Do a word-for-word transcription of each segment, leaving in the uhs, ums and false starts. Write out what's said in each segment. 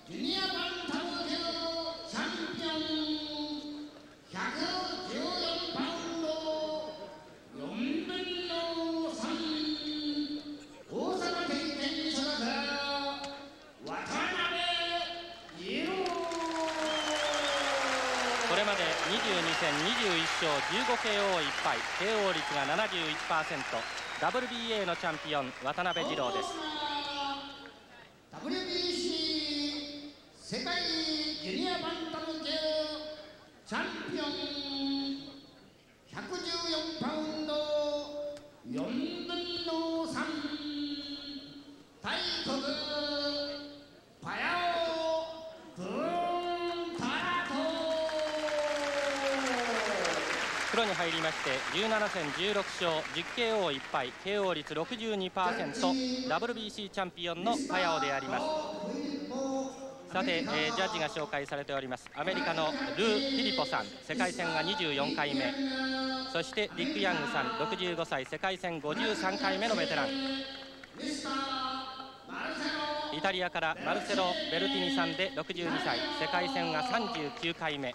ジュニアバンタム級チャンピオンひゃくじゅうよんパウンドよんぶんのさん大阪県県所属渡辺二郎。 これまでにじゅうに戦にじゅういっ勝じゅうごケーオーいっ敗、ケーオー 率が ななじゅういちパーセント、 ダブリュービーエー のチャンピオン渡辺二郎です。 ダブリュービーシー 世界ジュニアバンタム級チャンピオンひゃくじゅうよんパウンドよんぶんのさん大国パヤオプンタラト。 プロに入りましてじゅうなな戦じゅうろく勝じゅうケーオーいっ敗、ケーオー 率 ろくじゅうにパーセント、 ダブリュービーシー チャンピオンのパヤオであります。さて、えー、ジャッジが紹介されております。アメリカのルー・フィリポさん、世界戦がにじゅうよんかいめ、そしてリック・ヤングさんろくじゅうごさい、世界戦ごじゅうさんかいめのベテラン。イタリアからマルセロ・ベルティニさんでろくじゅうにさい、世界戦がさんじゅうきゅうかいめ。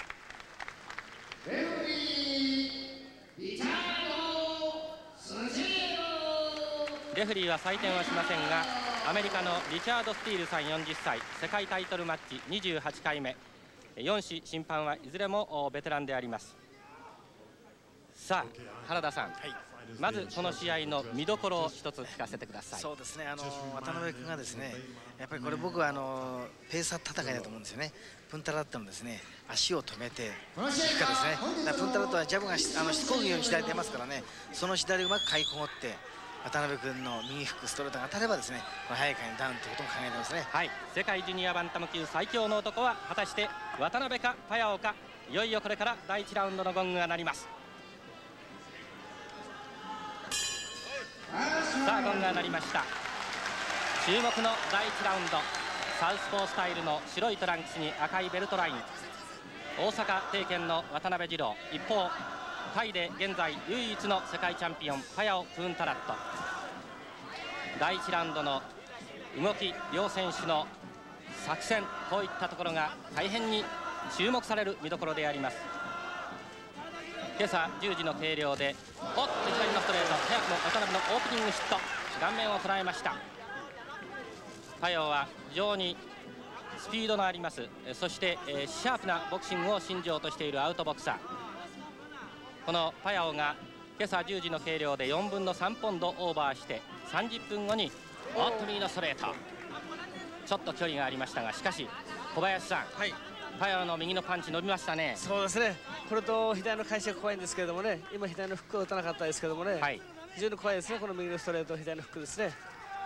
レフェリーは採点はしませんが、アメリカのリチャード・スティールさんよんじゅっさい、世界タイトルマッチにじゅうはちかいめ、よんし審判はいずれもベテランであります。さあ原田さん、はい、まずこの試合の見どころを一つ聞かせてください。 そうですね、あの渡辺君がですね、やっぱりこれ僕はあのペーサー戦いだと思うんですよね。プンタラットのですね足を止めていくかですね。だからプンタラットはジャブがあのしつこくように左出ますからね、その左をうまくかいくぐって渡辺君の右フックストレートが当たればですね、早い回にダウンということも考えてますね。 はい、世界ジュニアバンタム級最強の男は果たして渡辺かパヤオか。いよいよこれからだいいちラウンドのゴングが鳴ります。さあゴングが鳴りました。注目のだいいちラウンド、サウスポースタイルの白いトランクスに赤いベルトライン、大阪帝拳の渡辺二郎。一方タイで現在唯一の世界チャンピオンパヤオ・プーンタラット。だいいちラウンドの動き、両選手の作戦、こういったところが大変に注目される見どころであります。今朝じゅうじの計量でおっと左のストレート、早くも渡辺のオープニングヒット、顔面を捉えました。パヤオは非常にスピードのあります、そしてシャープなボクシングを信条としているアウトボクサー。このパヤオが今朝じゅうじの計量でよんぶんのさんポンドオーバーして、さんじゅっぷんごにおっと右のストレート、ちょっと距離がありましたが、しかし小林さん、はい、パヤオの右のパンチ伸びましたね。 そうですね、これと左の返しが怖いんですけれどもね、今左のフックを打たなかったですけどもね、はい、非常に怖いですね、この右のストレート、左のフックですね。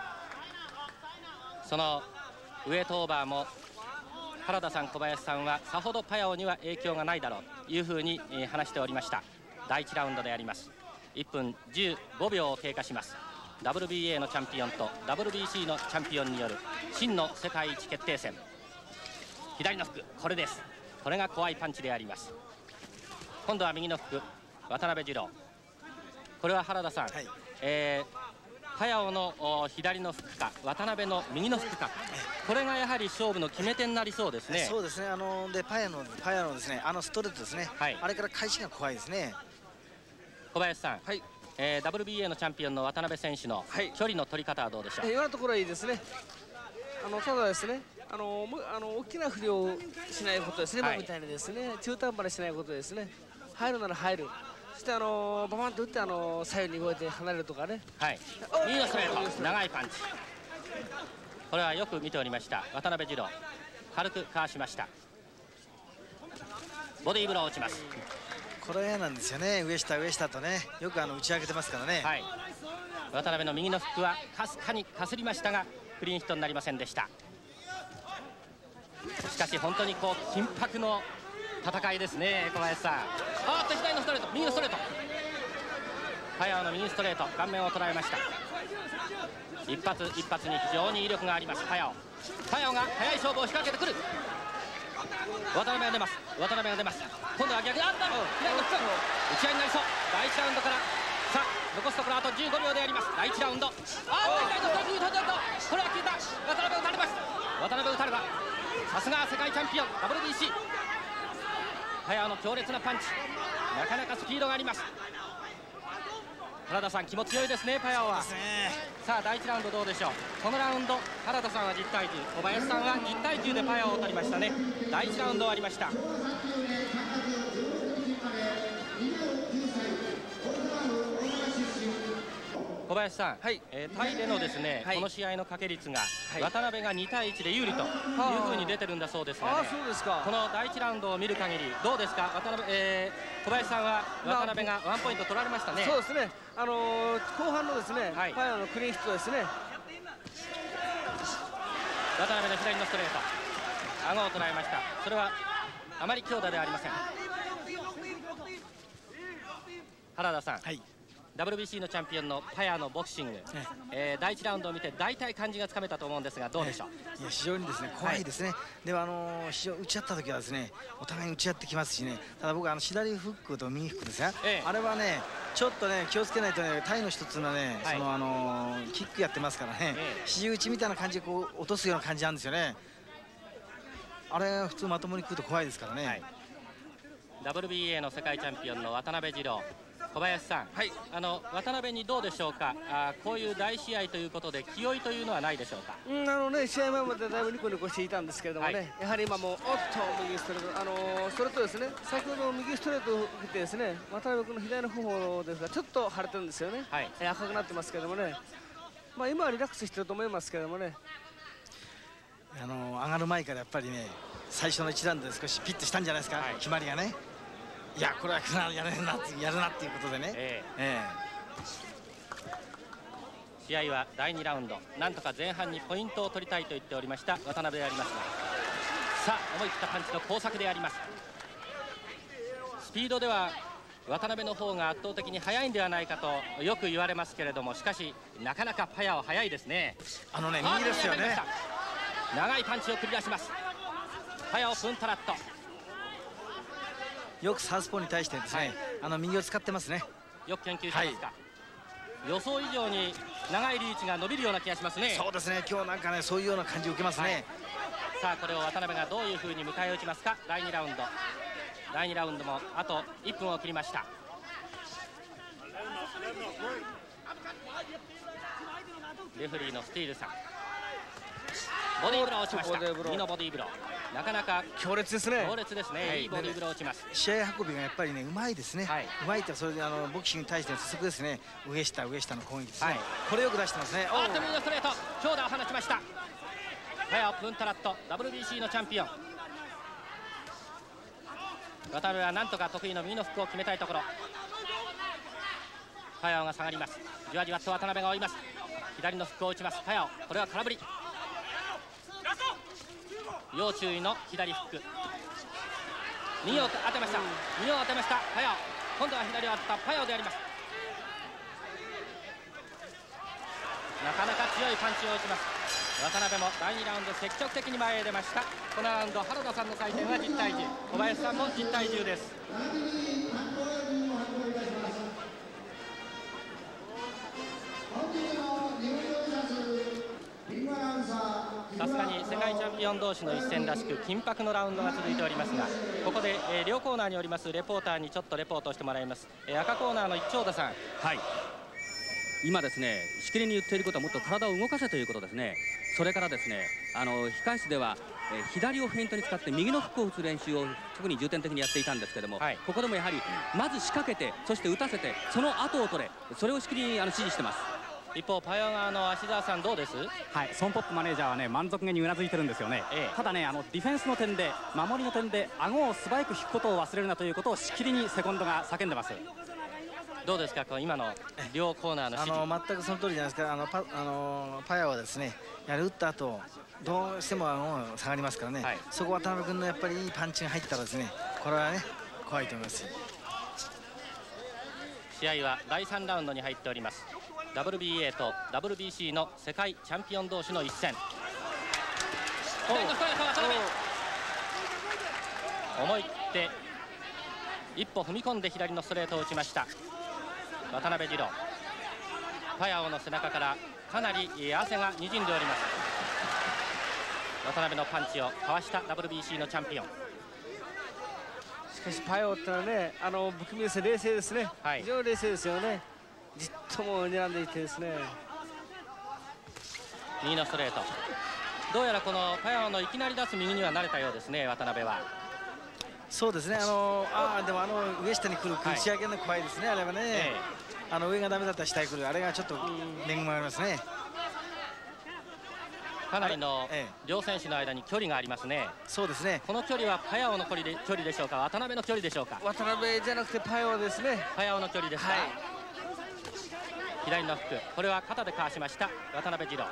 そのウエイトオーバーも原田さん、小林さんはさほどパヤオには影響がないだろうというふうに話しておりました。だいいちラウンドであります。いっぷんじゅうごびょうを経過します。 ダブリュービーエー のチャンピオンと ダブリュービーシー のチャンピオンによる真の世界一決定戦。左のフック、これです。これが怖いパンチであります。今度は右のフック、渡辺二郎。これは原田さん、はい、えー、パヤオの左のフックか渡辺の右のフックか、これがやはり勝負の決め手になりそうですね。 そうですね、あのでパヤのパヤのですね、あのストレートですね、はい、あれから返しが怖いですね。 小林さん、はい、えー、ダブリュービーエー のチャンピオンの渡辺選手の距離の取り方はどうでしょう。 今のところはいいですね。あのただですね、あのあの大きな振りをしないことですね、はい、今みたいにですね中途半端にしないことですね。入るなら入る、そしてあのババンと打ってあの左右に動いて離れるとかね。はい、 右のストレート、長いパンチ、これはよく見ておりました渡辺二郎。軽くかわしました。ボディーブローを打ちます。 これなんですよね、上下上下とね、よくあの打ち上げてますからね。はい、 渡辺の右のフックはかすかにかすりましたがクリーンヒットになりませんでした。しかし本当にこう緊迫の戦いですね、小林さん。あっと左のストレート、右のストレート、パヤオの右ストレート、顔面を捉えました。一発一発に非常に威力がありますパヤオ。パヤオが速い勝負を仕掛けてくる。渡辺が出ます、渡辺が出ます。今度は逆にあったの左のフック、打ち合いになりそう。だいいちラウンドからさあ残すところあとじゅうごびょうであります。だいいちラウンド、あっと左のストレート、これは消えた。渡辺打たれます。渡辺打たれた。ささすが世界チャンピオン ダブリュービーシー。 パヤオの強烈なパンチ、なかなかスピードがあります。原田さん、気も強いですね、パヤオは。さあだいいちラウンドどうでしょう。このラウンド原田さんはじゅったいじゅう、小林さんはじゅったいじゅうでパヤオを取りましたね。だいいちラウンド終わりました。小林さん、はい、えー、タイでのですね、はい、この試合の掛け率が、はい、渡辺がにたいいちで有利というふうに出てるんだそうですが、ね、あ、そうですか。このだいいちラウンドを見る限りどうですか、渡辺、えー、小林さんは渡辺がワンポイント取られましたね。 そうですね、あのー、後半のですね、はい、パヤオのクリーンヒットですね。 渡辺の左のストレート、顎を捉えました。それはあまり強打ではありません。原田さん、はい、ダブリュービーシー のチャンピオンのパヤのボクシング、えー、だいいちラウンドを見て大体感じがつかめたと思うんですが、どうでしょう。 いや、非常にですね、怖いですね。はい、ではあのー、非常打ち合った時はですね、お互いに打ち合ってきますしね。ただ僕はあの左フックと右フックですね、ええ、あれはねちょっとね気をつけないとね、タイの一つのね、はい、そのあのー、キックやってますからね、肘、ええ、打ちみたいな感じでこう落とすような感じなんですよね。あれ普通まともに食うと怖いですからね。はい、 ダブリュービーエー の世界チャンピオンの渡辺二郎、小林さん、はい、あの渡辺にどうでしょうか。あ、こういう大試合ということで気負いというのはないでしょうか。 うん、あのね、試合前までだいぶニコニコしていたんですけれどもね、はい、やはり今もおっと右ストレート、あのー、それとですね、先ほど右ストレートを受けてですね、渡辺君の左の方ですがちょっと腫れてるんですよね。はい、え赤くなってますけどもね、まあ今はリラックスしてると思いますけどもね。 あのー、上がる前からやっぱりね、最初の一段で少しピッとしたんじゃないですか、はい、決まりがね。いや、これはやるな、やるなっていうことでね、えーえー、試合はだいにラウンド、なんとか前半にポイントを取りたいと言っておりました渡辺でありますが、さあ思い切ったパンチの工作であります。スピードでは渡辺の方が圧倒的に速いんではないかとよく言われますけれども、しかしなかなかパヤオ速いですね。 あのね、右ですよね。 長いパンチを繰り出します。パヤオプンタラット、 よくサウスポーに対してですね、はい、あの右を使ってますね。 よく研究してますか。はい、予想以上に長いリーチが伸びるような気がしますね。 そうですね、今日なんかね、そういうような感じを受けますね。はい、 さあこれを渡辺がどういうふうに迎え撃ちますか。だいにラウンド、だいにラウンドもあといっぷんを切りました。レフェリーのスティールさん、ボディーブロー落ちました。右のボディーブロー、なかなか強烈ですね。強烈ですね。はい、いいボディーブロー落ちます。 試合運びがやっぱりね、うまいですね。はい、うまいって、それであのボクシングに対しての早速ですね、上下上下の攻撃ですね。はい、これよく出してますね。 あっと右のストレート、強打を放ちました。パヤオプンタラット、ダブリュービーシー のチャンピオン。渡辺はなんとか得意の右のフックを決めたいところ。パヤオが下がります。じわじわと渡辺が追います。左のフックを打ちます。パヤオ、これは空振り。要注意の左フック、右を当てました。右を当てましたパヤオ、今度は左を当てたパヤオであります。なかなか強いパンチを打ちます。渡辺もだいにラウンド積極的に前へ出ました。このラウンド原田さんの採点はじゅったいじゅう、小林さんもじゅったいじゅうです。さすがに世界チャンピオン同士の一戦らしく緊迫のラウンドが続いておりますが、ここで、えー、両コーナーにおりますレポーターにちょっとレポートをしてもらいます。えー、赤コーナーの一丁田さん、 はい、今ですね、しきりに言っていることはもっと体を動かせということですね。それからですね、あの控室では、えー、左をフェイントに使って右のフックを打つ練習を特に重点的にやっていたんですけども、はい、ここでもやはりまず仕掛けて、そして打たせて、その後を取れ、それをしきりにあの指示してます。 一方パヤオ側の芦澤さんどうです？ はい、ソンポップマネージャーはね、満足げにうなずいてるんですよね。ええ、ただね、あのディフェンスの点で、守りの点で顎を素早く引くことを忘れるなということをしきりにセコンドが叫んでます。 どうですか、この今の両コーナーの指示。 あの全くその通りじゃないですか。あの パ, あのパヤオはですね、やはり打った後どうしても顎が下がりますからね、はい、そこ渡辺君のやっぱりいいパンチが入ったらですね、これはね怖いと思います。 試合はだいさんラウンドに入っております。ダブリュービーエー と ダブリュービーシー の世界チャンピオン同士の一戦。思い切って一歩踏み込んで左のストレートを打ちました渡辺二郎。パヤオの背中からかなり汗がにじんでおります。 渡辺のパンチをかわした ダブリュービーシー のチャンピオン。 しかしパヤオってのはね、あの不気味ですね、冷静ですね、はい、非常に冷静ですよね。じっともう睨んでいてですね、 右のストレート、どうやらこのパヤオのいきなり出す右には慣れたようですね、渡辺は。 そうですね、あのあでもあの上下に来る打ち上げの怖いですね、はい、あれはね、ええ、あの上がダメだったら下に来る、あれがちょっと恵まれますね。 かなりの両選手の間に距離がありますね。 そうですね。 この距離はパヤオの距離で距離でしょうか、渡辺の距離でしょうか。 渡辺じゃなくてパヤオですね。 パヤオの距離ですか。はい、左のフック、これは肩でかわしました渡辺二郎。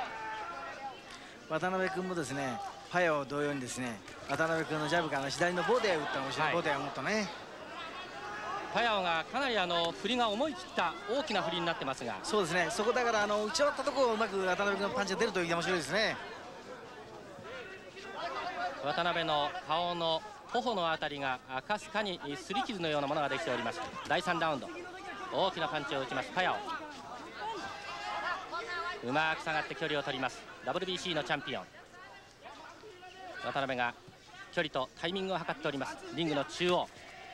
渡辺君もですね、パヤオ同様にですね、渡辺君のジャブから左のボディを打った面白い、はい、ボディを持ったね。 パヤオがかなりあの振りが思い切った大きな振りになってますが、 そうですね、そこだからあの打ち終わったところをうまく渡辺君のパンチが出るという面白いですね。 渡辺の顔の頬のあたりがかすかに擦り傷のようなものができております。だいさんラウンド、大きなパンチを打ちますパヤオ。うまく下がって距離を取ります ダブリュービーシー のチャンピオン。渡辺が距離とタイミングを測っております。リングの中央、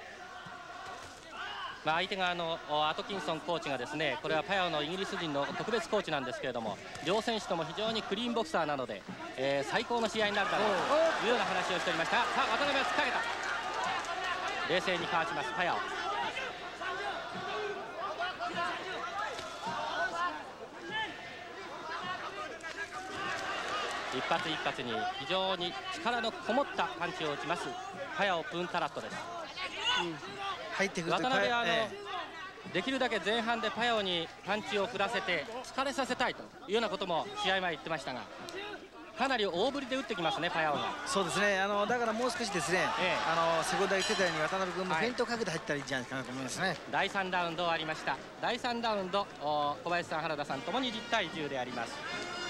まあ、相手側のアトキンソンコーチがですね、これはパヤオのイギリス人の特別コーチなんですけれども、両選手とも非常にクリーンボクサーなので、えー、最高の試合になるだろうというような話をしておりました。さあ渡辺は突っかけた、冷静にかわしますパヤオ。一発一発に非常に力のこもったパンチを打ちますパヤオ・プンタラットです。うん、 入ってくる渡辺はあの、ええ、できるだけ前半でパヤオにパンチを振らせて疲れさせたいというようなことも試合前言ってましたが、かなり大振りで打ってきますねパヤオが。 そうですね、あのだからもう少しですね、ええ、あのセコンダ言ってたように渡辺君もフェイントかけて入ったらいいんじゃないかなと思いますね。 だいさんラウンド終わりました。だいさんラウンド小林さん原田さんともにじゅうたいじゅうであります。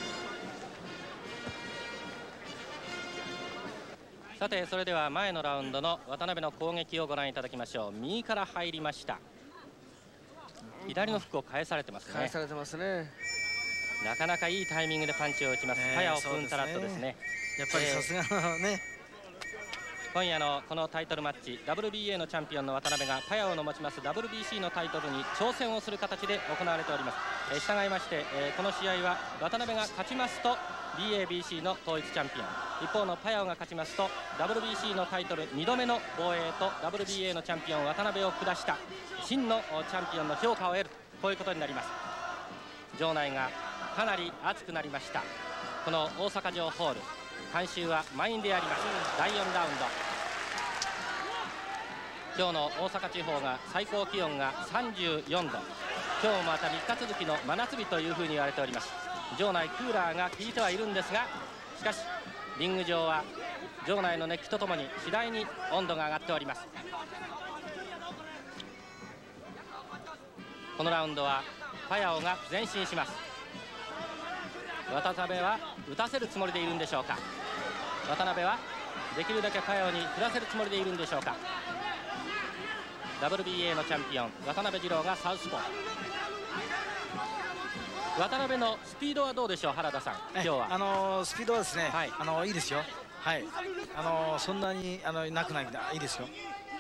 さてそれでは前のラウンドの渡辺の攻撃をご覧いただきましょう。右から入りました。左のフックを返されてますね。 返されてますね。 なかなかいいタイミングでパンチを打ちます、えー、パヤオ・プンタラットですね。 やっぱりさすがのね、 えー、今夜のこのタイトルマッチ ダブリュービーエー のチャンピオンの渡辺がパヤオの持ちます ダブリュービーシー のタイトルに挑戦をする形で行われております。えー、従いまして、えー、この試合は渡辺が勝ちますと ビーエービーシー の統一チャンピオン、一方のパヤオが勝ちますと ダブリュービーシー のタイトルにどめの防衛と ダブリュービーエー のチャンピオン渡辺を下した真のチャンピオンの評価を得る、こういうことになります。場内がかなり熱くなりました。この大阪城ホール、観衆は満員であります。だいよんラウンド、今日の大阪地方が最高気温がさんじゅうよんど、今日もまたみっか続きの真夏日というふうに言われております。場内クーラーが効いてはいるんですが、しかしリング上は場内の熱気とともに次第に温度が上がっております。このラウンドはパヤオが前進します。渡辺は打たせるつもりでいるんでしょうか。渡辺はできるだけパヤオに振らせるつもりでいるんでしょうか。 ダブリュービーエー のチャンピオン渡辺二郎がサウスポー。渡辺のスピードはどうでしょう原田さん、今日は。 あのー、スピードはですね、はい、あのー、いいですよ。はい、あのー、そんなにあのなくないんだ、いいですよ。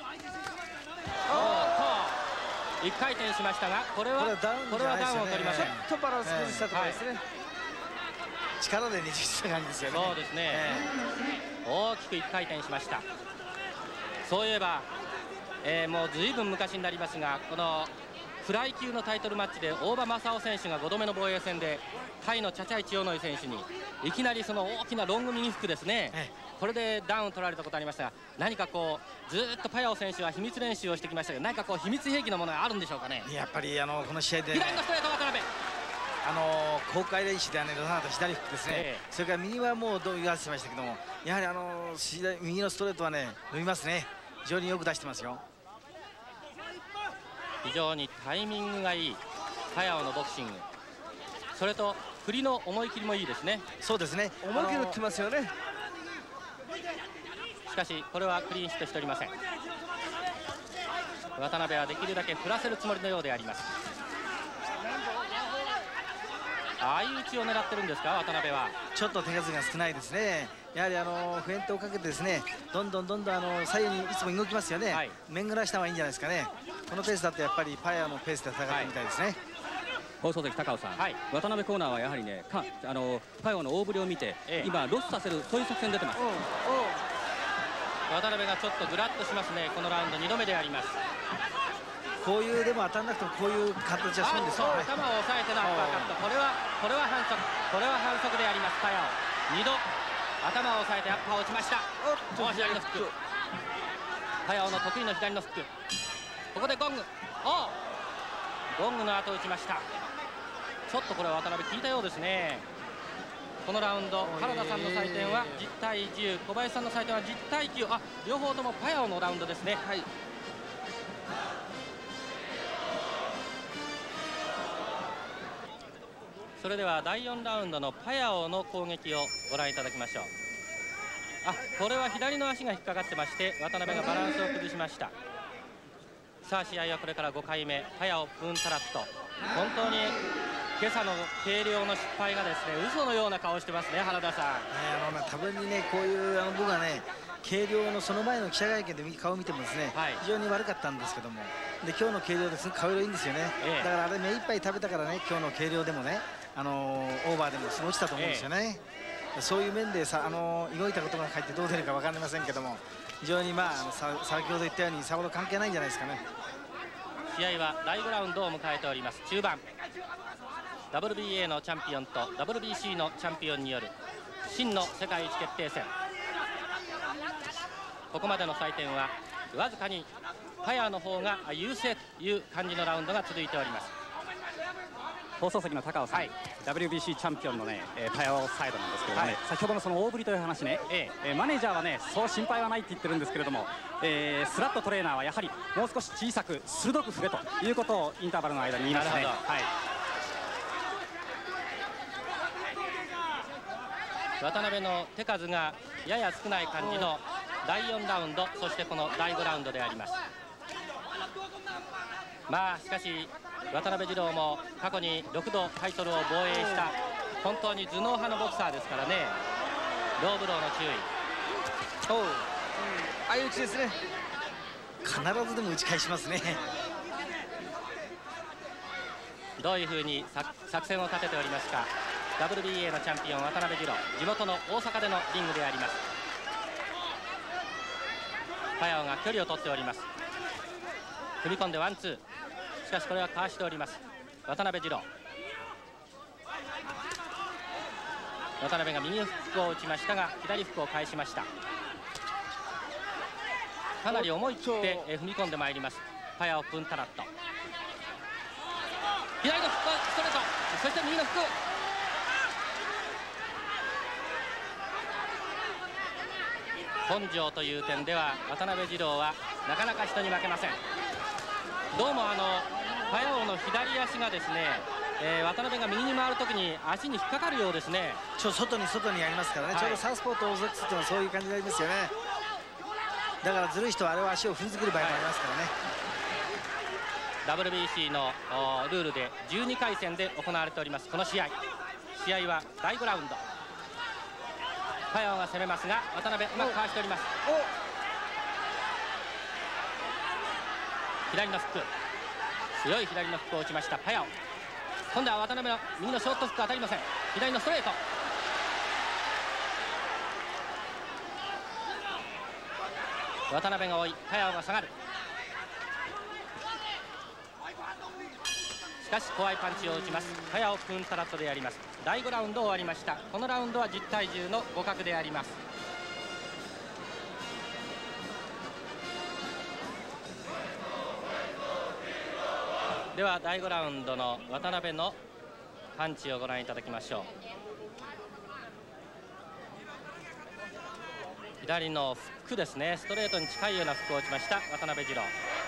いっかい転しましたが、これはこれはダウンを取りません。 ちょっとバランス崩したところですね。 力でねじ伏した感じですよね。 そうですね、えー、大きくいっかい転しました。そういえば、えー、もうずいぶん昔になりますが、このフライ級のタイトルマッチで大場正雄選手がごどめの防衛戦でタイのチャチャイ千代ノ井選手にいきなりその大きなロング右フックですね、ええ、これでダウン取られたことありましたが、何かこうずっとパヤオ選手は秘密練習をしてきましたが、何かこう秘密兵器のものがあるんでしょうかね。 やっぱりあのこの試合で、ね、 左のストレート渡辺、 あの公開練習ではね、ロナウド左フックですね、ええ、それから右はもうどう言わせてましたけども、やはりあの右のストレートはね伸びますね。非常によく出してますよ。 非常にタイミングがいいパヤオのボクシング、それと振りの思い切りもいいですね。 そうですね、 思い切り打ってますよね。 しかしこれはクリーンヒットしておりません。渡辺はできるだけ振らせるつもりのようであります。相打ちを狙ってるんですか渡辺は。 ちょっと手数が少ないですね。 やはりあのフェイントをかけてですね、どんどんどんどんあの左右にいつも動きますよね。はい、面ぐらした方がいいんじゃないですかね。このペースだとやっぱりパヤオのペースで戦ってるみたいですね。はい、 放送席高尾さん、はい、渡辺コーナーはやはりね、かあのパヤオの大振りを見て、ええ、今ロスさせるそういう作戦出てます。 渡辺がちょっとぐらっとしますね。このラウンドにどめであります。 こういうでも当たらなくてもこういう形はするんですよ。 頭を押さえてのアッパーカット。これはこれは反則。これは反則であります。パヤオにど頭を押さえてアッパーを打ちました。おっと左のフック。パヤオの得意の左のフック。ここでゴング。おゴングの後打ちました。ちょっとこれは渡辺効いたようですね。このラウンド原田さんの採点はじゅうたいじゅう、小林さんの採点はじゅうたいきゅう。あ、両方ともパヤオのラウンドですね。はい、それではだいよんラウンドのパヤオの攻撃をご覧いただきましょう。あ、これは左の足が引っかかってまして、渡辺がバランスを崩しました。さあ試合はこれからごかいめ。パヤオプンタラット、本当に今朝の計量の失敗がですね、嘘のような顔してますね、原田さん。ね、 あの多分にね、こういうあの僕はね、計量のその前の記者会見で顔を見てもですね、はい、非常に悪かったんですけども、で今日の計量です顔色いいんですよね。ええ、だからあれ目いっぱい食べたからね、今日の計量でもね、あのー、オーバーでも過ごしたと思うんですよね。ええ、そういう面でさ、あのー、動いたことが入ってどう出るか分かりませんけども、非常にまああのさ先ほど言ったようにさほど関係ないんじゃないですかね。 試合はだいごラウンドを迎えております。中盤 ダブリュービーエー のチャンピオンと ダブリュービーシー のチャンピオンによる真の世界一決定戦。ここまでの採点はわずかにパヤの方が優勢という感じのラウンドが続いております。 放送席の高尾さん、はい、ダブリュービーシー チャンピオンのね、えー、パヤオサイドなんですけれどもね、はい、先ほどのその大振りという話ね、ええー、マネージャーはねそう心配はないって言ってるんですけれども、えー、スラットトレーナーはやはりもう少し小さく鋭く振れということをインターバルの間に言いましたね。はい、 渡辺の手数がやや少ない感じのだいよんラウンド、そしてこのだいごラウンドであります。まあしかし渡辺二郎も過去にろくどタイトルを防衛した本当に頭脳派のボクサーですからね。ローブローの注意。 おう、うん、相打ちですね。必ずでも打ち返しますね。 どういうふうに作戦を立てておりますか。 ダブリュービーエー のチャンピオン渡辺二郎、地元の大阪でのリングであります。パヤオが距離を取っております。踏み込んでワンツー、しかしこれはかわしております渡辺二郎。渡辺が右フックを打ちましたが左フックを返しました。かなり思い切って踏み込んでまいりますパヤオプンタラット。左のフックストレート、そして右のフック。根性という点では渡辺二郎はなかなか人に負けません。どうもあのパヤオの左足がですね、えー、渡辺が右に回るときに足に引っかかるようですね。 ちょっと外に外にありますからね、はい、ちょうどサウスポーとオーソドックスというのはそういう感じになりますよね。だからずるい人はあれは足を踏んづける場合もありますからね。はい、 ダブリュービーシー のルールでじゅうにかい戦で行われておりますこの試合。試合はだいごラウンド。パヤオが攻めますが渡辺うまくかわしております。左のフック、強い左のフックを打ちましたパヤオ。今度は渡辺の右のショートフック当たりません。左のストレート。渡辺が追いパヤオが下がる。しかし怖いパンチを打ちますパヤオプンタラットであります。だいごラウンド終わりました。このラウンドはじゅうたいじゅうの互角であります。ではだいごラウンドの渡辺のパンチをご覧いただきましょう。左のフックですね、ストレートに近いようなフックを打ちました渡辺二郎。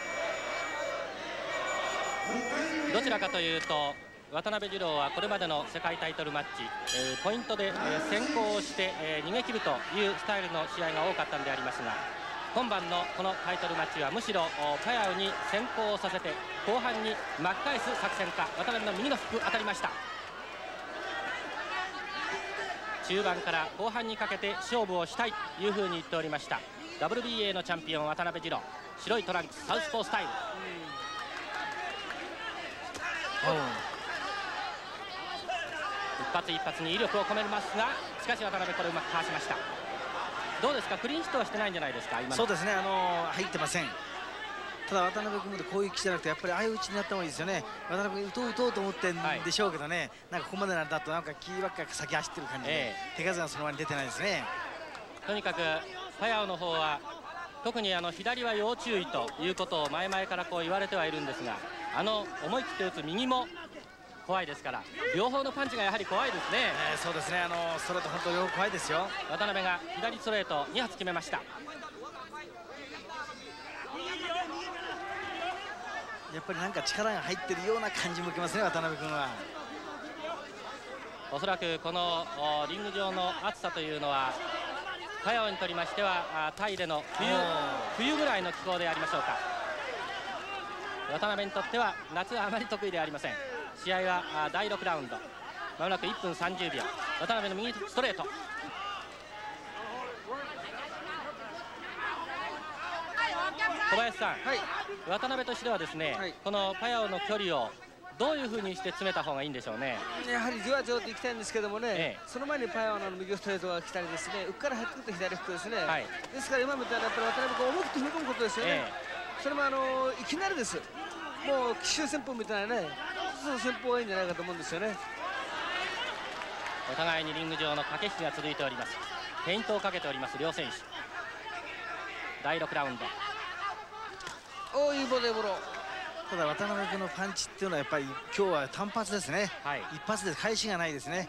どちらかというと渡辺二郎はこれまでの世界タイトルマッチ、えー、ポイントで、えー、先行をして、えー、逃げ切るというスタイルの試合が多かったんでありますが、今晩のこのタイトルマッチはむしろパヤオに先行をさせて後半に巻き返す作戦か。渡辺の右のフック当たりました。 中盤から後半にかけて勝負をしたいというふうに言っておりました ダブリュービーエー のチャンピオン渡辺二郎、白いトランクスサウスポースタイル。一発一発に威力を込めますが、しかし渡辺これうまくかわしました。どうですか、クリーンヒットはしてないんじゃないですか。今そうですね、あの入ってません。ただ渡辺君も攻撃じゃなくてやっぱり相打ちになった方がいいですよね。渡辺君打とう打とうと思ってんでしょうけどね、はい、なんかここまでなんだとなんかキーバックが先走ってる感じで、えー、手数がそのままに出てないですね。 とにかくパヤオの方は特にあの左は要注意ということを前々からこう言われてはいるんですが、あの思い切って打つ右も怖いですから、両方のパンチがやはり怖いですね。 えー、そうですね、あのストレート本当に怖いですよ。 渡辺が左ストレートに発決めました。 やっぱりなんか力が入ってるような感じも受けますね、渡辺君は。 おそらくこのリング上の暑さというのはパヤオにとりましてはタイでの 冬, 冬ぐらいの気候でありましょうか。渡辺にとっては夏はあまり得意ではありません。試合はだいろくラウンド、まもなくいっぷんさんじゅうびょう。渡辺の右ストレート、小林さん、はい、渡辺としてはですね、はい、このパヤオの距離をどういうふうにして詰めた方がいいんでしょうね。 やはりじわじわといきたいんですけどもね、ええ、その前にパヤオの右ストレートが来たりですね、うっから入ってくると左フックですね、はい、ですから今みたいなやっぱり渡辺君思い切って踏み込むことですよね、ええ、それもあのいきなりです、もう奇襲戦法みたいなね、その戦法がいいんじゃないかと思うんですよね。 お互いにリング上の駆け引きが続いております。フェイントをかけております両選手。だいろくラウンド、 おー、いいボデーボロ。 ただ渡辺君のパンチっていうのはやっぱり今日は単発ですね、はい、一発で返しがないですね。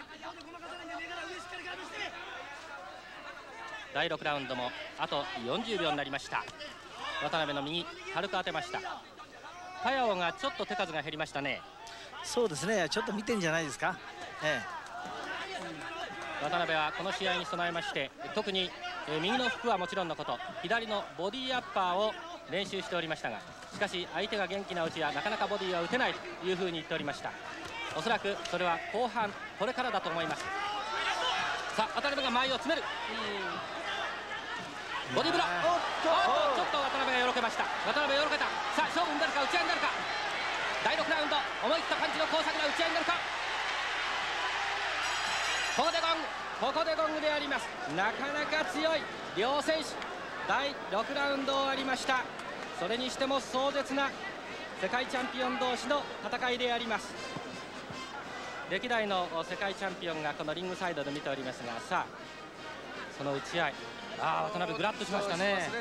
だいろくラウンドもあとよんじゅうびょうになりました。渡辺の右軽く当てました。パヤオがちょっと手数が減りましたね。 そうですね、ちょっと見てんじゃないですか、ええ、渡辺はこの試合に備えまして特に右のフックはもちろんのこと左のボディアッパーを練習しておりましたが、しかし相手が元気なうちはなかなかボディは打てないというふうに言っておりました。おそらくそれは後半これからだと思います。さあ渡辺が前を詰める、ボディブロー、おっとちょっと渡辺がよろけました。渡辺よろけた。さあ勝負になるか打ち合いになるか。だいろくラウンド思い切った感じの交錯な打ち合いになるか。ここでゴング、ここでゴングであります。なかなか強い両選手。だいろくラウンド終わりました。それにしても壮絶な世界チャンピオン同士の戦いであります。歴代の世界チャンピオンがこのリングサイドで見ておりますが、さあその打ち合い、ああ渡辺グラッとしましたね。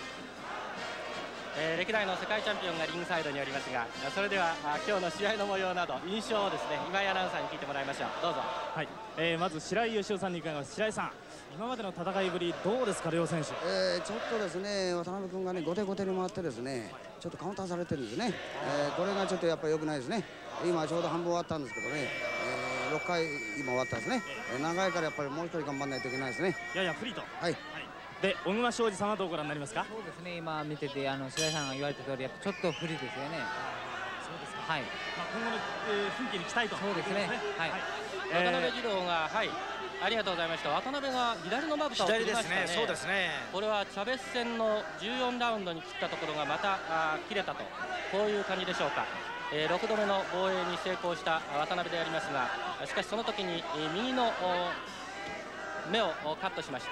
えー、歴代の世界チャンピオンがリングサイドにおりますが、それでは今日の試合の模様など印象をですね今井アナウンサーに聞いてもらいましょう。どうぞ。 はい、えー、まず白井義雄さんに伺います。白井さん、今までの戦いぶりどうですか、両選手。 えー、ちょっとですね渡辺君がね後手後手に回ってですねちょっとカウンターされてるんですね、えー、これがちょっとやっぱり良くないですね。今ちょうど半分終わったんですけどね、えー、ろっかい今終わったんですね、えー、長いからやっぱりもう一人頑張らないといけないですね。 やや不利と。 はい、 で小沼庄司さんはどうご覧になりますか。 そうですね、今見ててあの白井さんが言われた通りやっぱちょっと不利ですよね。 そうですか。 はい、 まあ、今後の、えー、奮起に期待と。 そうですね。はい、はい、 渡辺二郎が、はい、ありがとうございました。渡辺が左のまぶたを切りましたね。 左ですね。そうですね。 これはチャベス戦のじゅうよんラウンドに切ったところがまたあ切れたと、こういう感じでしょうか。えー、ろくどめの防衛に成功した渡辺でありますが、しかしその時に、えー、右の目をカットしました。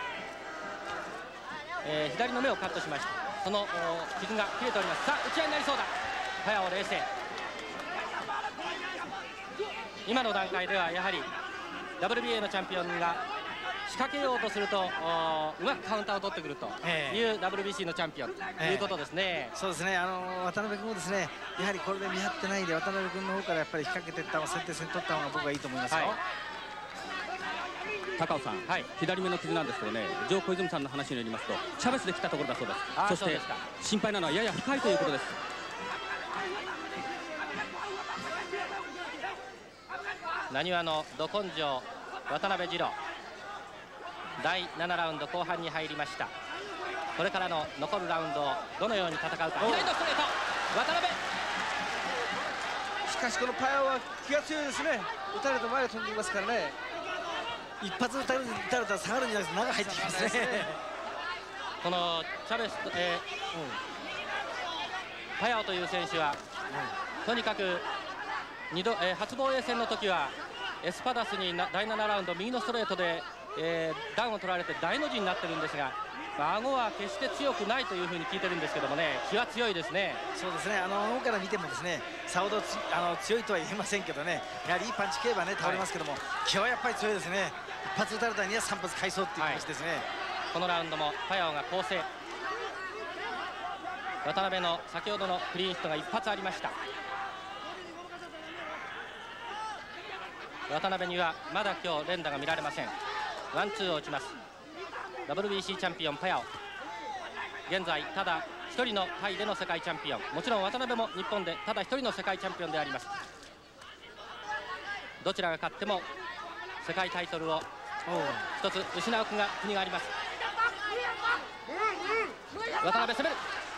えー、左の目をカットしました。その傷が切れております。さあ打ち合いになりそうだ。パヤオ冷静。今の段階ではやはり ダブリュービーエー のチャンピオンが仕掛けようとするとうまくカウンターを取ってくるという ダブリュービーシー のチャンピオンということですね。 そうですね、あの渡辺君もですねやはりこれで見張ってないで渡辺君の方からやっぱり仕掛けていった方が先手戦取った方が僕はいいと思いますよ。はい、 高尾さん、はい、左目の傷なんですけどね、ジョー小泉さんの話によりますとチャベスで来たところだそうです。そして心配なのはやや深いということです。 なにわのど根性渡辺二郎、だいななラウンド後半に入りました。これからの残るラウンドをどのように戦うか。左のストレート渡辺。 しかしこのパヤオは気が強いですね。打たれると前を飛んでいますからね。 一発打たれ打たれたら下がるんじゃなくて中入ってきますね。 このチャベス、えー、パヤオという選手は、うん、とにかく二度、えー、初防衛戦の時はエスパダスにだいななラウンド右のストレートで、えー、ダウンを取られて大の字になってるんですが、顎は決して強くないというふうに聞いてるんですけどもね、気は強いですね。 そうですね、あの方から見てもですね、さほどつあの強いとは言えませんけどね、やはりいいパンチ系はね倒れますけども、はい、気はやっぱり強いですね。一発打たれたにはさん発返そうっていう話ですね、はい、 このラウンドもパヤオが攻勢。渡辺の先ほどのクリーンヒットが一発ありました。渡辺にはまだ今日連打が見られません。ワンツーを打ちます。 ダブリュービーシー チャンピオンパヤオ、現在ただ一人のタイでの世界チャンピオン、もちろん渡辺も日本でただ一人の世界チャンピオンであります。どちらが勝っても世界タイトルを一つ失う国が国があります。渡辺攻める。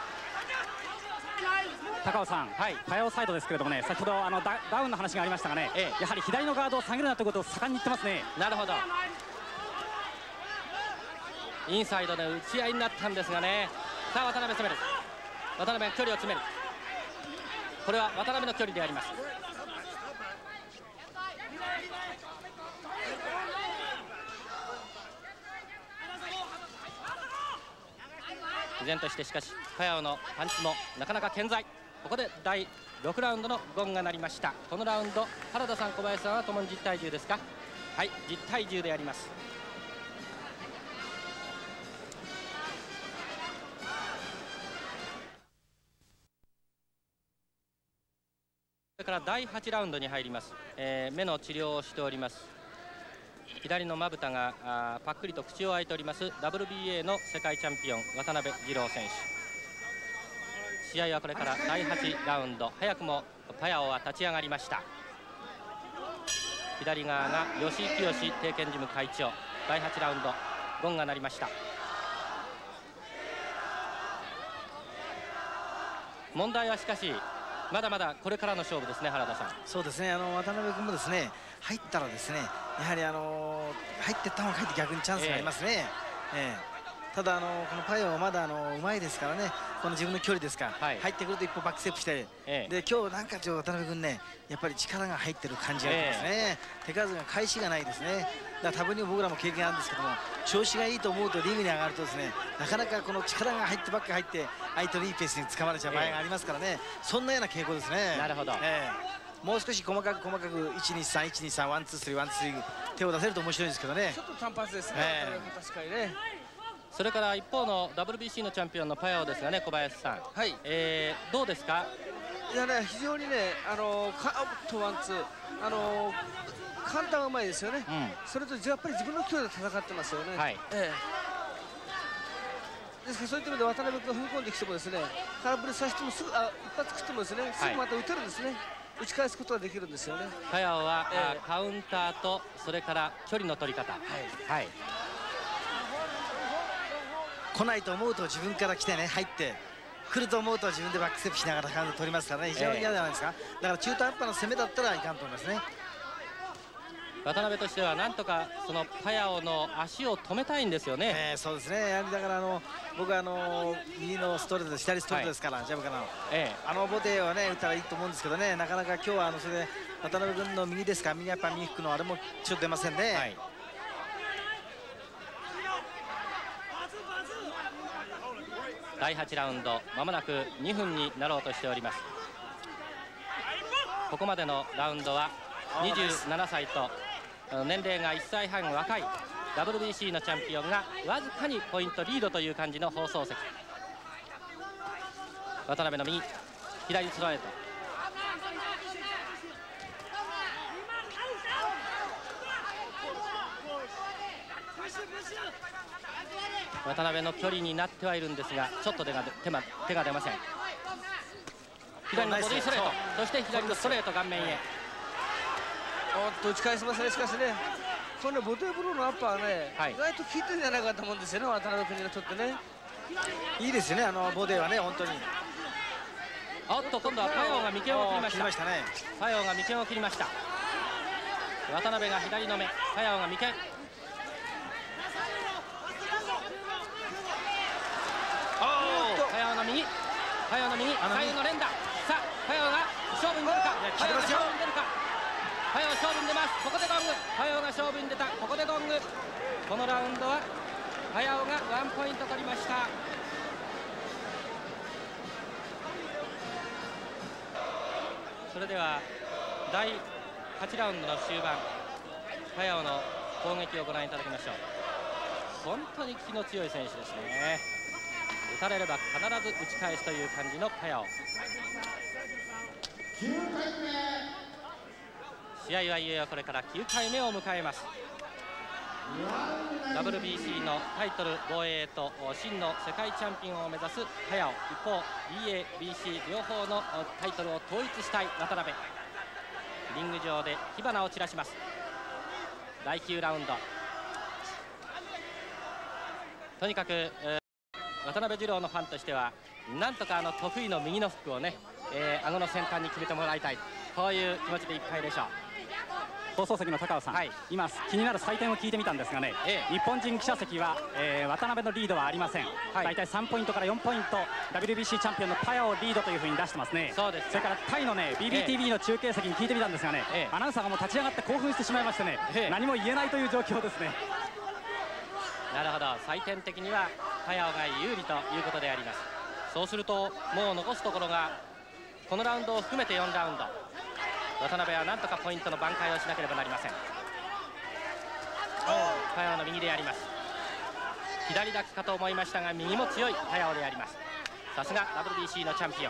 高尾さん、はい、パヤオサイドですけれどもね、先ほどあの ダ, ダウンの話がありましたがね、ええ、やはり左のガードを下げるなということを盛んに言ってますね。 なるほど、インサイドで打ち合いになったんですがね。さあ渡辺攻める。渡辺が距離を詰める。これは渡辺の距離であります。依然としてしかしパヤオのパンチもなかなか健在。ここでだいろくラウンドのゴンが鳴りました。このラウンド原田さん、小林さんはともにじゅう体重ですか。はい、じゅう体重でやります。それからだいはちラウンドに入ります、えー、目の治療をしております。左のまぶたがあパックリと口を開いております ダブリュービーエー の世界チャンピオン渡辺二郎選手。試合はこれからだいはちラウンド、早くもパヤオは立ち上がりました。左側が吉井清定見事務会長。だいはちラウンドゴンが鳴りました。問題はしかしまだまだこれからの勝負ですね、原田さん。 そうですね、あの渡辺君もですね入ったらですね、やはりあの入っていった方が入って逆にチャンスがありますね。えーえー、ただあのこのパヤオはまだあのうまいですからね、この自分の距離ですから、はい、入ってくると一歩バックステップして、えー、で今日なんかちょっと渡辺君ね、やっぱり力が入ってる感じがありますね。えー、手数が返しがないですね。だから多分に僕らも経験あるんですけども、調子がいいと思うとリングに上がるとですね、なかなかこの力が入ってばっか入って相手のいいペースに掴まれちゃう場合がありますからね、えー、そんなような傾向ですね。 なるほど、 えー、もう少し細かく細かくいちにさんいちにさんワンツースリーワンツースリー手を出せると面白いんですけどね。 ちょっと単発ですね、えー、確かにね。 それから一方の ダブリュービーシー のチャンピオンのパヤオですがね、小林さん、はい、えー、どうですか。 いやね、非常にね、あのカウントワンツー、あの簡単がうまいですよね、うん、それとやっぱり自分の距離で戦ってますよね。はい、ええ、ですからそういった意味で渡辺君が踏み込んできてもですね、空振りさせてもすぐあ一発食ってもですね、すぐまた打てるんですね、はい、打ち返すことができるんですよね。 パヤオは、えー、カウンターとそれから距離の取り方、はい、はい、 来ないと思うと自分から来てね入って来ると思うと自分でバックステップしながらカウント取りますからね、非常に嫌じゃないですか。えー、だから中途半端な攻めだったらいかんと思いますね。 渡辺としてはなんとかそのパヤオの足を止めたいんですよね。 えー、そうですね、やはりだからあの僕はあの右のストレート、左ストレートですから、はい、ジャブからの、えー、あのボテをね打ったらいいと思うんですけどね、なかなか今日はあのそれで渡辺君の右ですか、右やっぱ右フックのあれもちょっと出ませんね。はい、 だいはちラウンドまもなくにふんになろうとしております。ここまでのラウンドはにじゅうななさいと年齢がいっさいはん若い ダブリュービーシー のチャンピオンがわずかにポイントリードという感じの放送席。渡辺の右、左ストレート、渡辺の距離になってはいるんですが、ちょっと手が手が手が出ません。左のボディストレート、そして左のストレート顔面へ。 おっと打ち返しますね。しかしね、このボディブローのアッパーはね、はい、意外と効いてるんじゃないかと思うんですよね、渡辺君にとってね。 いいですよね、あのボディはね、本当に。 おっと今度はパヤオが眉間を切りました。 ましたね、 パヤオが眉間を切りました。渡辺が左の目、パヤオが眉間。 左右の連打。さあパヤオが勝負に出るか、パヤオが勝負に出るか、パヤオ勝負に出ます。ここでゴング、パヤオが勝負に出た。ここでゴング。このラウンドはパヤオがワンポイント取りました。それではだいはちラウンドの終盤、パヤオの攻撃をご覧いただきましょう。本当に気の強い選手ですね。打たれれば必ず打ち返すという感じのパヤオ。試合はいよいよこれからきゅうかいめを迎えます。 ダブリュービーシー のタイトル防衛と真の世界チャンピオンを目指すパヤオ、一方 ビーエー、ビーシー 両方のタイトルを統一したい渡辺。リング上で火花を散らします。だいきゅうラウンド、とにかく、えー、渡辺二郎のファンとしてはなんとかあの得意の右のフックをね、えー、顎の先端に決めてもらいたい、こういう気持ちでいっぱいでしょう。 放送席の高尾さん、はい、今気になる採点を聞いてみたんですがね、ええ、日本人記者席は、えー、渡辺のリードはありません、はい、大体さんポイントからよんポイント ダブリュービーシー チャンピオンのパヤオリードというふうに出してますね。そうです。それからタイのね ビービーティービー の中継席に聞いてみたんですがね、ええ、アナウンサーがもう立ち上がって興奮してしまいましてね、ええ、何も言えないという状況ですね。 なるほど、採点的にはパヤオが有利ということであります。そうするともう残すところがこのラウンドを含めてよんラウンド、渡辺はなんとかポイントの挽回をしなければなりません。パヤオの右であります。左抱きかと思いましたが右も強いパヤオであります。さすが ダブリュービーシー のチャンピオン。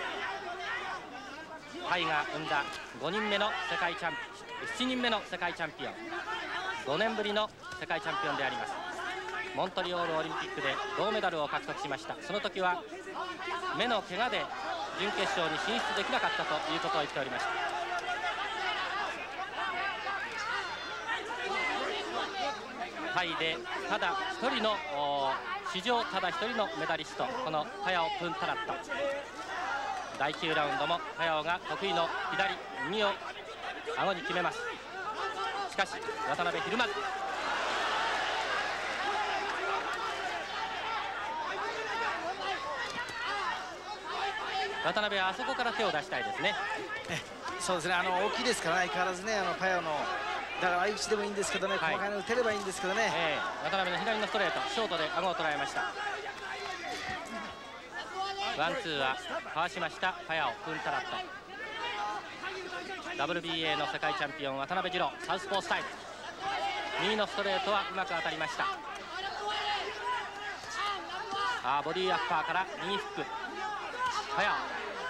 タイが生んだごにんめの世界チャンピオン、しちにんめの世界チャンピオン、ごねんぶりの世界チャンピオンであります。モントリオールオリンピックで銅メダルを獲得しました。その時は目の怪我で準決勝に進出できなかったということを言っておりました。タイでただ一人の史上ただ一人のメダリスト、このパヤオ・プンタラット。だいきゅうラウンドもパヤオが得意の左右を顎に決めます。しかし渡辺ひるまず。渡辺はあそこから手を出したいですね。 そうですね、あの大きいですからね、相変わらずね、あのパヤオのだから相打ちでもいいんですけどね、はい、細かいの打てればいいんですけどね、 えー、渡辺の左のストレート、ショートで顎を捉えました。ワンツーはかわしましたパヤオ・プンタラット。 ダブリュービーエー の世界チャンピオン渡辺二郎、サウスポースタイル。右のストレートはうまく当たりました。あーボディーアッパーから右フック、パヤ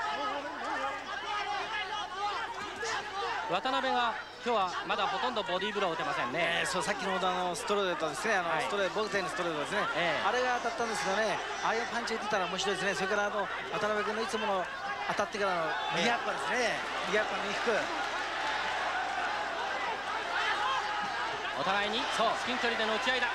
オ。渡辺が今日はまだほとんどボディーブローを打てませんね。 えー、そうさっきのあのストレートですね、あの、はい、ストレートボクテンのストレートですね、えー、あれが当たったんですけどね、ああいうパンチ打ってたら面白いですね。それからあの渡辺君のいつもの当たってからの右アッパーですね、えー、右アッパー右フック。 お互いにそう至近距離での打ち合いだ。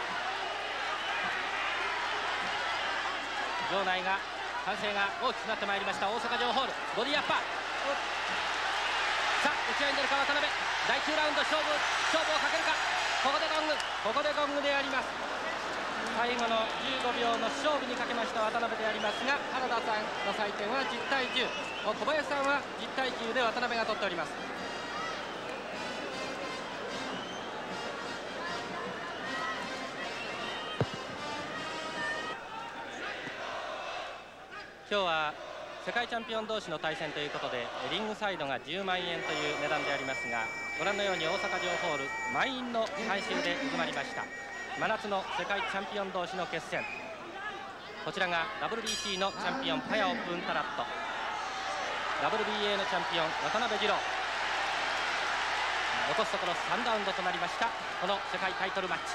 場内が歓声が大きくなってまいりました。大阪城ホール、ボディーアッパー。さあ打ち合いに出るか渡辺。だいきゅうラウンド勝負勝負をかけるか。ここでゴング、ここでゴングであります。最後のじゅうごびょうの勝負にかけました渡辺でありますが、原田さんの採点はじゅうたいじゅう、小林さんはじゅうたいきゅうで渡辺が取っております。今日は世界チャンピオン同士の対戦ということでリングサイドがじゅうまんえんという値段でありますが、ご覧のように大阪城ホール満員の観衆で埋まりました。真夏の世界チャンピオン同士の決戦。こちらが ダブリュービーシー のチャンピオンパヤオ・プンタラット、 ダブリュービーエー のチャンピオン渡辺二郎。残すところさんラウンドとなりましたこの世界タイトルマッチ。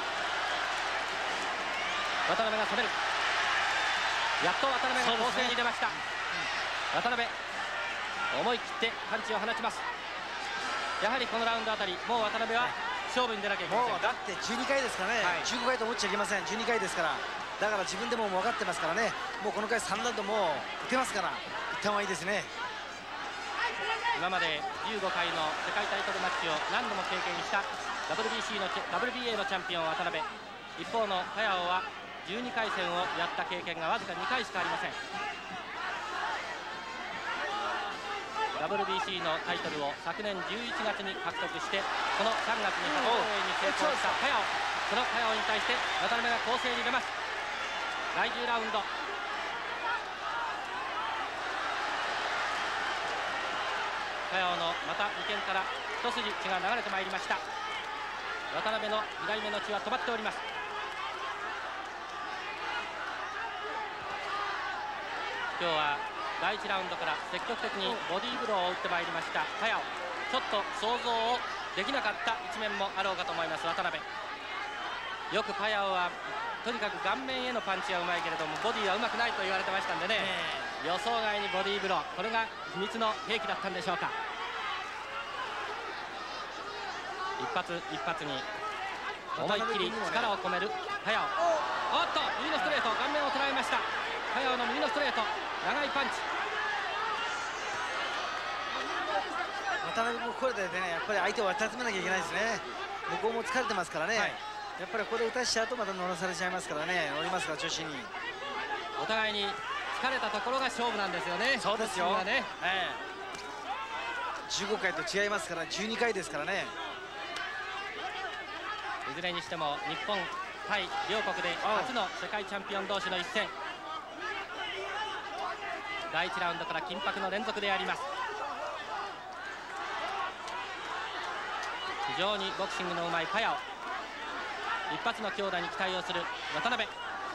渡辺が攻める。やっと渡辺が攻勢に出ました。渡辺思い切ってパンチを放ちます。やはりこのラウンドあたりもう渡辺は勝負に出なきゃいけません。 もうだってじゅうにかいですからね、はい、じゅうごかいと思っちゃいけません。じゅうにかいですから、だから自分でも分かってますからね、もうこの回さんラウンドもう打てますから、いった方がいいですね。 今までじゅうごかいの世界タイトルマッチを何度も経験した ダブリュービーシー の ダブリュービーエー のチャンピオン渡辺。一方のパヤオはじゅうにかい戦をやった経験がわずかにかいしかありません。 ダブリュービーシー のタイトルを昨年じゅういちがつに獲得してこのさんがつに初防衛に成功したパヤオ。そのパヤオに対して渡辺が攻勢に出ます。だいじゅうラウンド、パヤオのまた眉間から一筋血が流れてまいりました。渡辺の左目の血は止まっております。今日はだいいちラウンドから積極的にボディーブローを打ってまいりましたパヤオ。ちょっと想像をできなかった一面もあろうかと思います渡辺。よくパヤオはとにかく顔面へのパンチはうまいけれどもボディはうまくないと言われてましたんでね、えー、予想外にボディーブロー、これが秘密の兵器だったんでしょうか。一発一発に思いっきり力を込めるパヤオ。おっと右のストレート、顔面を捉えました。パヤオの右のストレート、長いパンチ。 渡辺もこれでね、やっぱり相手を渡詰めなきゃいけないですね。向こうも疲れてますからね、はい、やっぱりここで打たしちゃうとまた乗らされちゃいますからね、乗りますから調子に。 お互いに疲れたところが勝負なんですよね。 そうですよ、ね、ええ、じゅうごかいと違いますからじゅうにかいですからね。 いずれにしても日本対両国で初の世界チャンピオン同士の一戦、だいいちラウンドから緊迫の連続であります。非常にボクシングのうまいパヤオ、一発の強打に期待をする渡辺。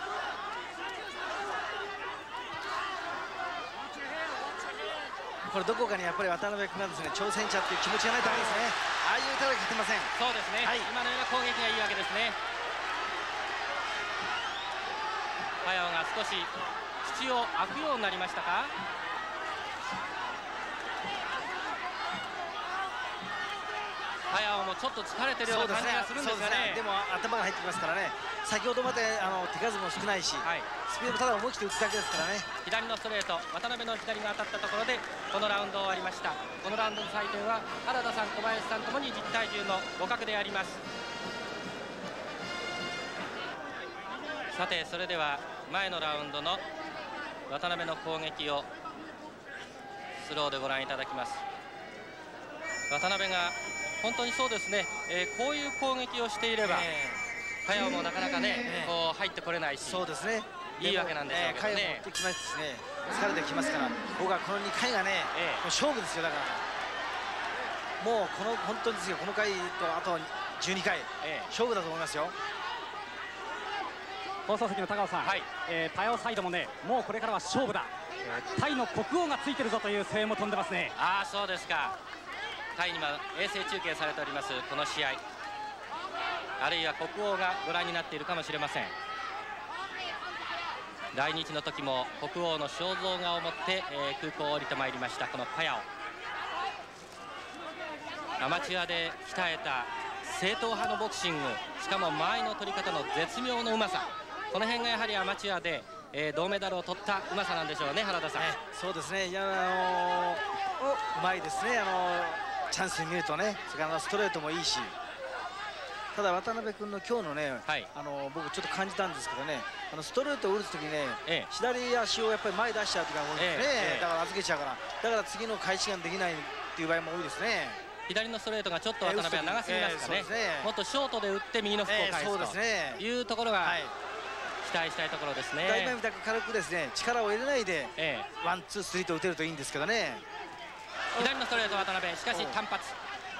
これどこかにやっぱり渡辺君がですね挑戦者っていう気持ちがないとダメですね。ああいう歌で勝てません。 そうですね、はい、今のような攻撃がいいわけですね。パヤオが少し口を開くようになりましたか。パヤオもちょっと疲れてるような感じがするんですがね。 でも頭が入ってきますからね。先ほどまであの手数も少ないし、はい、スピードもただ思い切って打つだけですからね。 左のストレート、渡辺の左が当たったところでこのラウンド終わりました。このラウンドの採点は原田さん、小林さんともにじゅうたいじゅうの互角であります。さてそれでは前のラウンドの渡辺の攻撃をスローでご覧いただきます。渡辺が本当にそうですね、えー、こういう攻撃をしていれば、えー、パヤオもなかなかね、えー、こう入ってこれないし、 そうですね、 いいわけなんですよね。 回を持ってきますしね、疲れてきますから、僕はこのにかいがね、えー、勝負ですよ。だからもうこの本当にですよ、この回とあとじゅうにかい、えー、勝負だと思いますよ。 放送席の高尾さん、はい、えー、パヤオサイドもね、もうこれからは勝負だ、えー、タイの国王がついてるぞという声援も飛んでますね。 ああ、そうですか。タイには衛星中継されておりますこの試合、あるいは国王がご覧になっているかもしれません。来日の時も国王の肖像画を持って、えー、空港を降りてまいりましたこのパヤオ。アマチュアで鍛えた正統派のボクシング、しかも間合いの取り方の絶妙のうまさ、この辺がやはりアマチュアで、えー、銅メダルを取ったうまさなんでしょうね、原田さん。えそうですね、いや、あのー、うまいですね、あのー、チャンスに見るとね、それからストレートもいいし、ただ渡辺君の今日のね、はい、あのー、僕ちょっと感じたんですけどね、あのストレートを打つときにね、ええ、左足をやっぱり前出しちゃうときが多いですね、ええ、だから預けちゃうから、だから次の開始ができないっていう場合も多いですね。 左のストレートがちょっと渡辺は長すぎますかね、えーね、もっとショートで打って右のフックを返すというところが、はい、期待したいところですね。 今みたく軽くですね、力を入れないで、えー、ワンツースリーと打てるといいんですけどね。 左のストレート渡辺、しかし単発。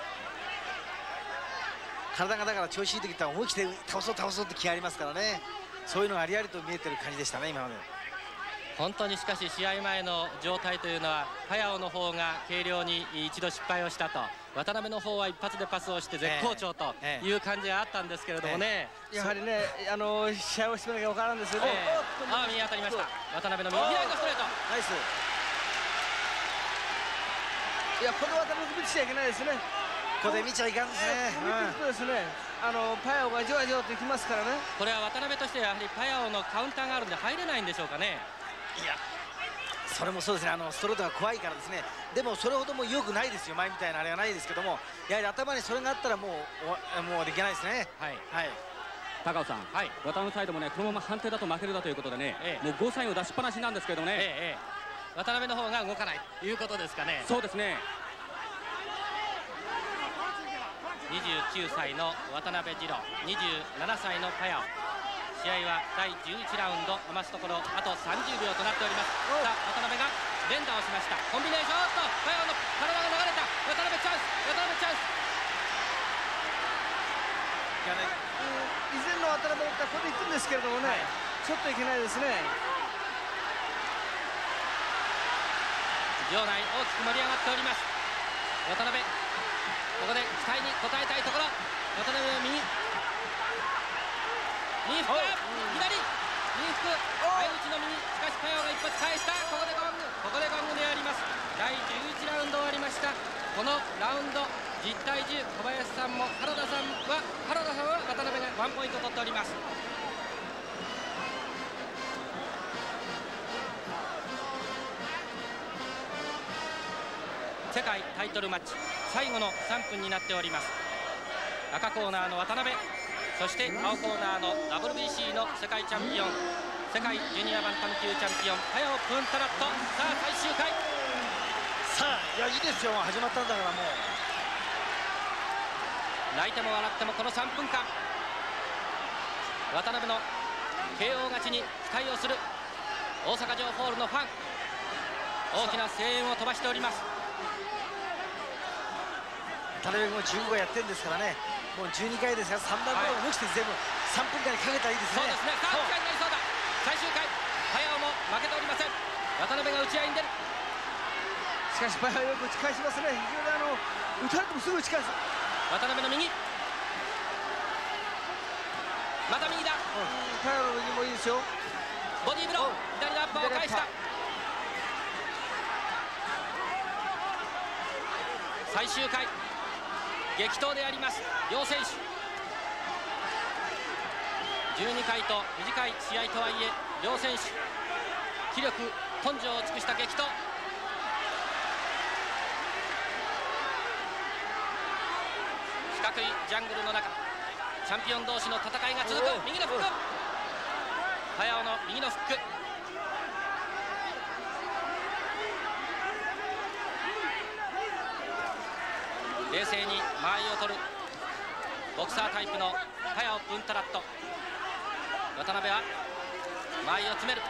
体がだから調子いい時って思い切って倒そう倒そうって気がありますからね、そういうのがありありと見えてる感じでしたね、今まで。 本当にしかし試合前の状態というのはパヤオの方が軽量に一度失敗をしたと、渡辺の方は一発でパスをして絶好調という感じがあったんですけれどもね、 えーえー、やはりね、あの試合をしてみなきゃ分からんですよね。 えー、ああ、見当たりました、渡辺の右左のストレート、 ナイス。 いや、これは渡辺見ちゃいけないですね。 ここで見ちゃいかんですね。 これですね、あのパヤオがじわじわといきますからね。 これは渡辺としてはやはりパヤオのカウンターがあるんで入れないんでしょうかね。 いや、それもそうですね、あのストレートが怖いからですね。でもそれほども良くないですよ、前みたいなあれはないですけども、やはり頭にそれがあったらもうもうできないですね。はい、はい、 高尾さん、はい、渡辺サイドもね、このまま判定だと負けるだということでね、ええ、もうゴーサインを出しっぱなしなんですけどね、ええ、 渡辺の方が動かないということですかね。 そうですね。 にじゅうきゅうさいの渡辺二郎、にじゅうななさいのパヤオ。試合はだいじゅういちラウンド余すところあとさんじゅうびょうとなっております。さあ渡辺が連打をしました。コンビネーション、おっとパヤオの体が流れた。渡辺チャンス、渡辺チャンス。 いやね、以前の渡辺だったらここで行くんですけれどもね、はい、ちょっといけないですね。 場内大きく盛り上がっております。渡辺、ここで期待に応えたいところ。渡辺の右右服、左右服、相打ちの右。しかしパヤオが一発返した。ここでゴング、ここでゴングであります。だいじゅういちラウンド終わりました。このラウンドじゅうたいじゅう、小林さんも原田さんは原田さんは渡辺がワンポイント取っております。世界タイトルマッチ最後のさんぷんになっております。赤コーナーの渡辺、そして青コーナーの ダブリュービーシー の世界チャンピオン、世界ジュニアバンタム級チャンピオンパヤオ・プンタラット。さあ最終回、 さあいやいいですよ、始まったんだからもう。 泣いても笑ってもこのさんぷんかん、渡辺の ケーオー 勝ちに期待をする大阪城ホールのファン、大きな声援を飛ばしております。 渡辺君もじゅうごかいやってるんですからね、もうじゅうにかいですからさんばんめを抜きて全部さんぷんかんにかけたらいいですね。 そうですね、さあ打ち合いになりそうだ。最終回パヤオも負けておりません。渡辺が打ち合いに出る。 しかしパヤオよく打ち返しますね。非常にあの打たれてもすぐ打ち返す。 渡辺の右、また右だ。 パヤオの右もいいですよ。 ボディーブロー、左のアッパーを返した。最終回激闘であります。両選手じゅうにかいと短い試合とはいえ、両選手気力根性を尽くした激闘。四角いジャングルの中、チャンピオン同士の戦いが続く。右のフック、パヤオの右のフック。冷静に間合いを取るボクサータイプのパヤオ・プンタラット。渡辺は間合いを詰める。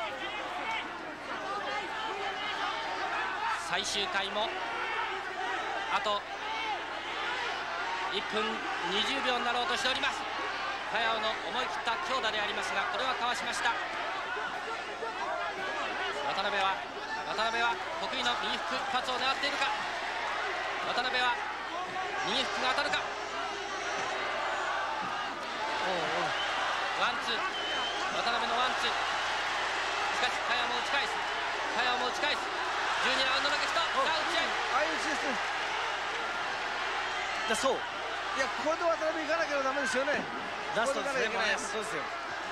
最終回もあといっぷんにじゅうびょうになろうとしております。パヤオの思い切った強打でありますが、これはかわしました。渡辺は渡辺は得意の右フック一発を狙っているか。渡辺は右フックが当たるか。ワンツー、渡辺のワンツー。しかしパヤオも打ち返す、パヤオも打ち返す。じゅうにラウンドの激闘。さあ打ち合い、 相打ちですね。 だそう、 いやこれで渡辺いかなければダメですよね。 ラストですね、もうね、そうですよ。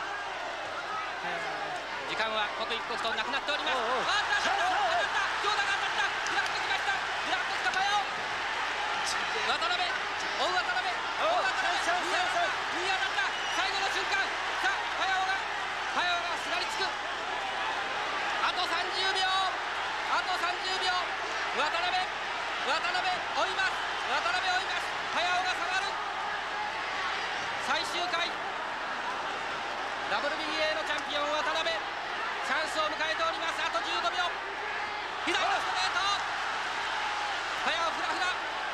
時間は刻一刻となくなっております。あった当たった、強打が当たった。グラッときました、グラッときたパヤオ。渡辺、追う渡辺、追う渡辺、右当たった、最後の瞬間。さあパヤオがパヤオがすがりつく。あとさんじゅうびょう、あとさんじゅうびょう。渡辺、渡辺追います、渡辺追います。パヤオが下がる。最終回 ダブリュービーエー のチャンピオン渡辺、チャンスを迎えております。あとじゅうごびょう。左のストレート、パヤオフラフラ。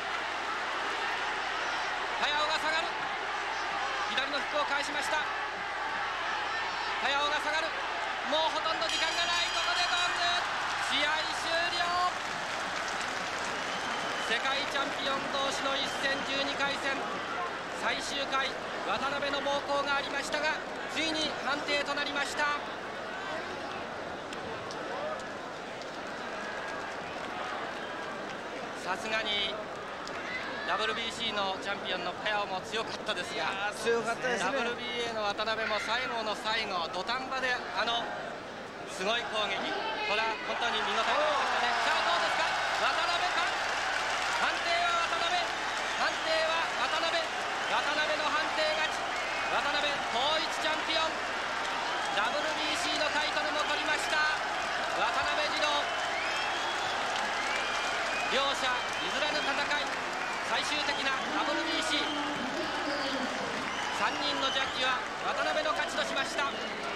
パヤオが下がる。左のフックを返しました。パヤオが下がる。もうほとんど時間がない。ここでゴング、試合終了。世界チャンピオン同士の一戦、じゅうにかいせん最終回、渡辺の猛攻がありましたが、ついに判定となりました。さすがに ダブリュービーシー のチャンピオンのパヤオも強かったですが、 強かったですね。 ダブリュービーエー の渡辺も最後の最後、土壇場であのすごい攻撃、これは本当に見応えがありましたね。さあどうですか、渡辺か。判定は渡辺、判定は渡辺、渡辺の判定勝ち。渡辺統一チャンピオン、 ダブリュービーシー のタイトルも取りました。 渡辺二郎。両者譲らぬ戦い、最終的な ダブリュービーシー、 さんにんのジャッジは渡辺の勝ちとしました。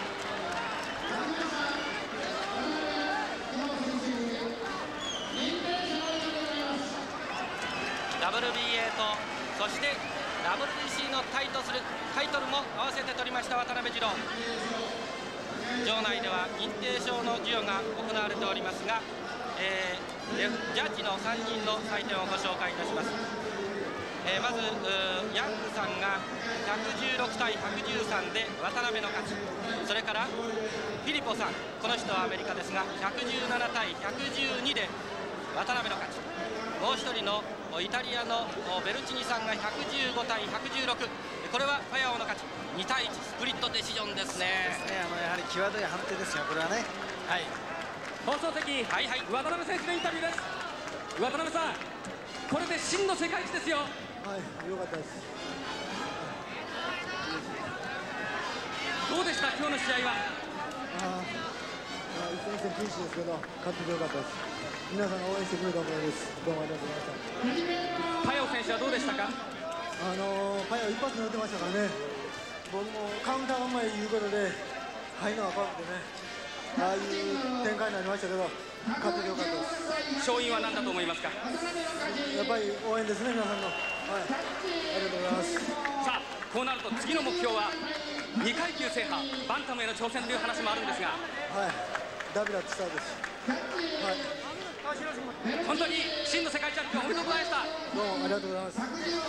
ダブリュービーエー とそして ダブリュービーシー のタイトするタイトルも合わせて取りました渡辺二郎。場内では認定証の授与が行われておりますが、えー、ジャッジのさんにんの採点をご紹介いたします。えー、まずヤングさんがひゃくじゅうろくたいひゃくじゅうさんで渡辺の勝ち、それからフィリポさん、この人はアメリカですがひゃくじゅうななたいひゃくじゅうにで渡辺の勝ち、もう一人のイタリアのベルチニさんがひゃくじゅうごたいひゃくじゅうろく、これはパヤオの勝ち、にたいいちスプリットデシジョンですね。 そうですね、あのやはり際どい判定ですよ、これはね。はい。 放送席、はいはい、渡辺選手のインタビューです。渡辺さん、これで真の世界一ですよ。 はい、よかったです。 どうでした今日の試合は。 ああ、一戦一戦厳しいですけど勝っててよかったです。皆さんが応援してくれたおかげです。どうもありがとうございました。 パヤオ選手はどうでしたか。 あのー、パヤオ一発で打ってましたからね。僕もカウンターがうまいいうことで入るのが怖くてね、ああいう展開になりましたけど勝っててよかったです。 勝因は何だと思いますか。 やっぱり応援ですね、皆さんの。はい、ありがとうございます。 さあ、こうなると次の目標はにかい級制覇、バンタムへの挑戦という話もあるんですが、 はい、ダビラッチしたいです。はい、 本当に真の世界チャンピオンおめでとうございました。 どうもありがとうございます。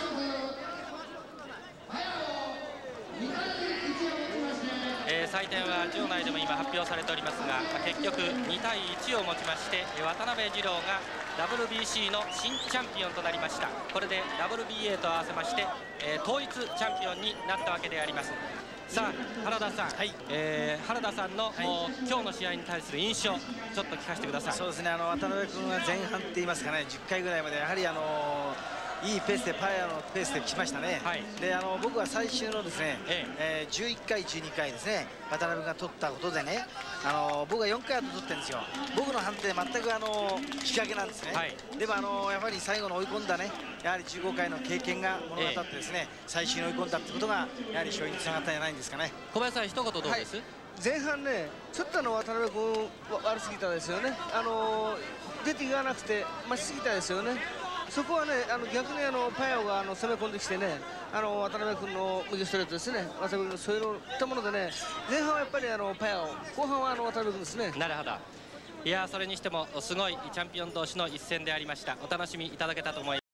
えー、採点は場内でも今発表されておりますが、結局にたいいちをもちまして渡辺二郎が ダブリュービーシー の新チャンピオンとなりました。これで ダブリュービーエー と合わせまして、えー、統一チャンピオンになったわけであります。さあ原田さん、はい、えー、原田さんの、はい、今日の試合に対する印象、ちょっと聞かせてください。 そうですね、あの渡辺君は前半って言いますかね、じゅっかいぐらいまでやはりあのいいペースでパヤのペースで来ましたね。はい、であの僕は最終のですね、えええー、じゅういっかいじゅうにかいですね、渡辺が取ったことでね、あの僕はよんかいあと取ってるんですよ。僕の判定全くあの引き分けなんですね。はい、でもあのやはり最後の追い込んだね、やはりじゅうごかいの経験が物語ってですね、えー、最終に追い込んだってことがやはり勝因につながったんじゃないんですかね。 小林さん一言どうです？はい、 前半ね、ちょっとの渡辺君悪すぎたですよね。あの出ていかなくて待ちすぎたですよね。そこはね、あの逆にあのパヤオがあの攻め込んできてね、あの渡辺君の右ストレートですね、渡辺君のそういったものでね、前半はやっぱりあのパヤオ、後半はあの渡辺君ですね。 なるほど。いや、それにしてもすごいチャンピオン同士の一戦でありました。お楽しみいただけたと思います。